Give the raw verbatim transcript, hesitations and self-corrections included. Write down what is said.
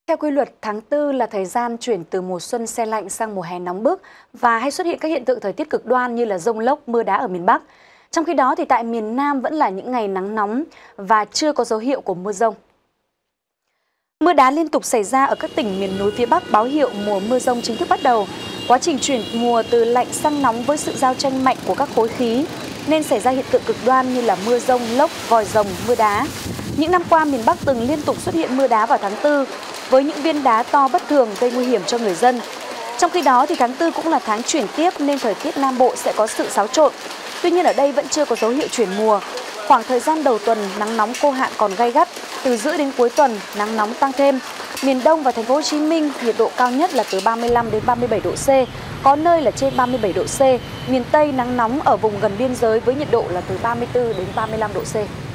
Theo quy luật, tháng tư là thời gian chuyển từ mùa xuân se lạnh sang mùa hè nóng bức và hay xuất hiện các hiện tượng thời tiết cực đoan như là dông lốc, mưa đá ở miền Bắc. Trong khi đó thì tại miền Nam vẫn là những ngày nắng nóng và chưa có dấu hiệu của mưa dông. Mưa đá liên tục xảy ra ở các tỉnh miền núi phía Bắc báo hiệu mùa mưa dông chính thức bắt đầu. Quá trình chuyển mùa từ lạnh sang nóng với sự giao tranh mạnh của các khối khí nên xảy ra hiện tượng cực đoan như là mưa dông, lốc, vòi rồng, mưa đá. Những năm qua miền Bắc từng liên tục xuất hiện mưa đá vào tháng tư với những viên đá to bất thường gây nguy hiểm cho người dân. Trong khi đó thì tháng tư cũng là tháng chuyển tiếp nên thời tiết Nam Bộ sẽ có sự xáo trộn. Tuy nhiên ở đây vẫn chưa có dấu hiệu chuyển mùa. Khoảng thời gian đầu tuần nắng nóng khô hạn còn gay gắt, từ giữa đến cuối tuần nắng nóng tăng thêm. Miền Đông và thành phố Hồ Chí Minh nhiệt độ cao nhất là từ ba mươi lăm đến ba mươi bảy độ C, có nơi là trên ba mươi bảy độ C. Miền Tây nắng nóng ở vùng gần biên giới với nhiệt độ là từ ba mươi tư đến ba mươi lăm độ C.